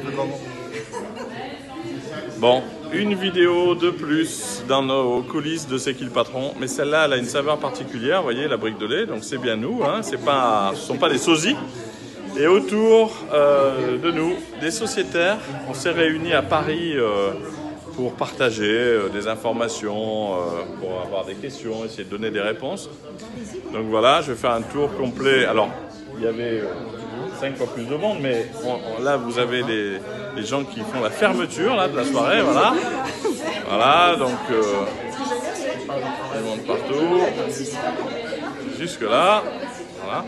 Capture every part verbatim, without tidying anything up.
Bon, une vidéo de plus dans nos coulisses de C'est qui le patron. Mais celle-là, elle a une saveur particulière. Vous voyez, la brique de lait. Donc c'est bien nous. Hein, c'est pas, ce ne sont pas des sosies. Et autour euh, de nous, des sociétaires. On s'est réunis à Paris euh, pour partager euh, des informations, euh, pour avoir des questions, essayer de donner des réponses. Donc voilà, je vais faire un tour complet. Alors, il y avait euh, cinq fois plus de monde, mais on, on, là, vous avez les, les gens qui font la fermeture là, de la soirée. Voilà, voilà donc euh, tout le monde partout. Jusque-là. Voilà.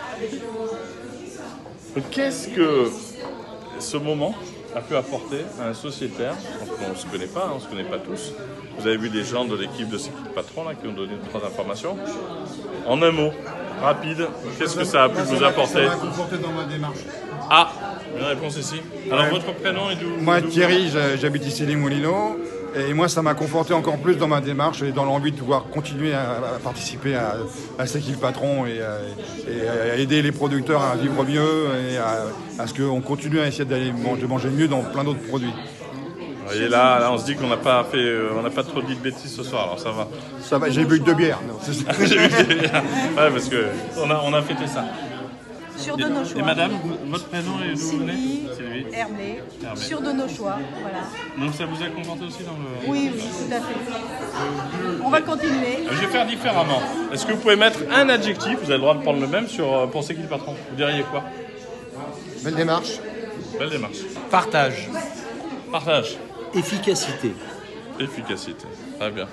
Qu'est-ce que ce moment a pu apporter à un sociétaire? On ne se connaît pas, hein, on ne se connaît pas tous. Vous avez vu des gens de l'équipe de C'est qui le patron là, qui ont donné trois informations. En un mot, rapide, qu'est-ce que ça a pu vous apporter? Ça m'a conforté dans ma démarche. Ah, une réponse ici. Alors ouais. Votre prénom est d'où? Moi Thierry, j'habite ici les Moulineaux. Et moi, ça m'a conforté encore plus dans ma démarche et dans l'envie de pouvoir continuer à, à participer à, à C'est qui le patron et à, et à aider les producteurs à vivre mieux et à, à ce qu'on continue à essayer d'aller manger, de manger mieux dans plein d'autres produits. Et là, là, on se dit qu'on n'a pas fait, euh, on n'a pas trop dit de bêtises ce soir, alors ça va. Ça va, j'ai bu que deux bières. J'ai bu que deux bières. Ouais, parce que on a, on a fêté ça. Sur de nos choix. Et madame, votre prénom et d'où vous venez? Sylvie Hermé. Sur de nos choix, voilà. Donc ça vous a conforté aussi dans le... Oui, oui, tout à fait. On va continuer. Je vais faire différemment. Est-ce que vous pouvez mettre un adjectif, vous avez le droit de prendre le même, sur pour C'est qui le patron? Vous diriez quoi? Belle démarche. Belle démarche. Partage. Partage. Efficacité. Efficacité. Très bien.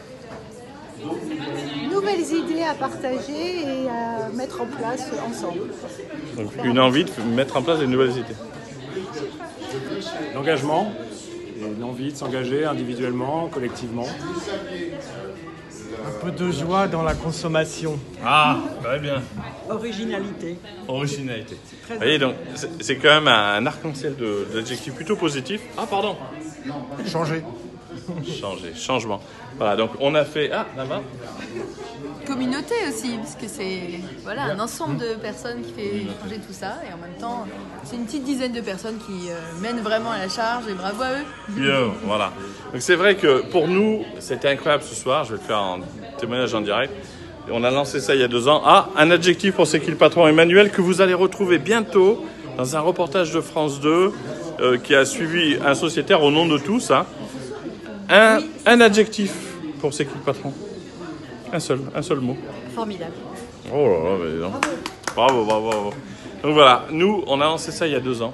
Nouvelles idées à partager et à mettre en place ensemble. Donc une envie de mettre en place des nouvelles idées. L'engagement, l'envie de s'engager individuellement, collectivement. Un peu de joie dans la consommation. Ah, très bien. Originalité. Originalité. Vous voyez, donc c'est quand même un arc-en-ciel d'adjectifs plutôt positifs. Ah, pardon. Changer. Changer, changement. Voilà, donc on a fait... Ah, là-bas. Communauté aussi, parce que c'est voilà, un ensemble de personnes qui fait changer tout ça. Et en même temps, c'est une petite dizaine de personnes qui euh, mènent vraiment à la charge et bravo à eux. Bien, voilà. Donc c'est vrai que pour nous, c'était incroyable ce soir. Je vais le faire en témoignage en direct. Et on a lancé ça il y a deux ans. Ah, un adjectif pour C'est qui le patron, Emmanuel, que vous allez retrouver bientôt dans un reportage de France deux euh, qui a suivi un sociétaire au nom de tous. Hein. Un, oui. un adjectif pour C'est qui le patron? Un seul, un seul mot. Formidable. Oh là là, mais non. Bravo, bravo, bravo. Donc voilà, nous, on a lancé ça il y a deux ans.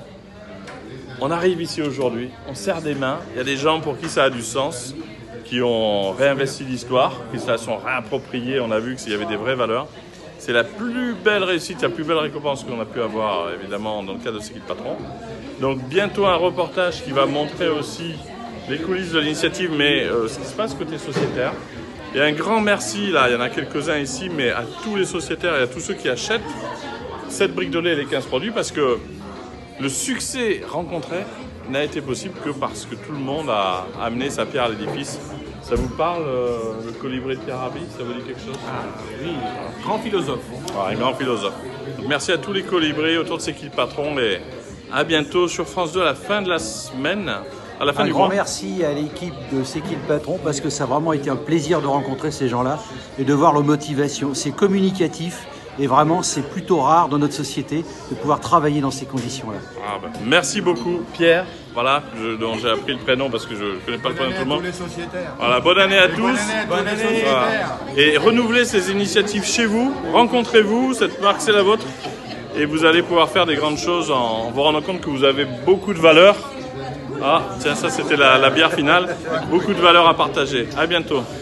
On arrive ici aujourd'hui, on serre des mains. Il y a des gens pour qui ça a du sens, qui ont réinvesti l'histoire, qui se la sont réappropriées. On a vu qu'il y avait des vraies valeurs. C'est la plus belle réussite, la plus belle récompense qu'on a pu avoir, évidemment, dans le cadre de C'est qui le patron. Donc bientôt un reportage qui va montrer aussi les coulisses de l'initiative, mais euh, ce qui se passe côté sociétaire. Et un grand merci, là, il y en a quelques-uns ici, mais à tous les sociétaires et à tous ceux qui achètent cette brique de lait et les quinze produits, parce que le succès rencontré n'a été possible que parce que tout le monde a amené sa pierre à l'édifice. Ça vous parle, euh, le colibri de Pierre Rabhi? Ça vous dit quelque chose? Ah oui, grand philosophe. Voilà, un grand philosophe. Donc, merci à tous les colibris autour de C'est qui le patron et à bientôt sur France deux à la fin de la semaine. À la fin un du grand mois. merci à l'équipe de C'est qui le patron parce que ça a vraiment été un plaisir de rencontrer ces gens-là et de voir leur motivation. C'est communicatif et vraiment c'est plutôt rare dans notre société de pouvoir travailler dans ces conditions-là. Ah ben, merci beaucoup Pierre, voilà, je, dont j'ai appris le prénom parce que je ne connais pas le prénom de tout le monde. Bonne année à tous les sociétaires. Voilà, bonne année à et tous. Bonne année à bonne tous année. les sociétaires. Voilà. Et renouvelez ces initiatives chez vous, rencontrez-vous, cette marque c'est la vôtre et vous allez pouvoir faire des grandes choses en vous rendant compte que vous avez beaucoup de valeur. Ah, tiens, ça c'était la, la bière finale. Beaucoup de valeur à partager. À bientôt.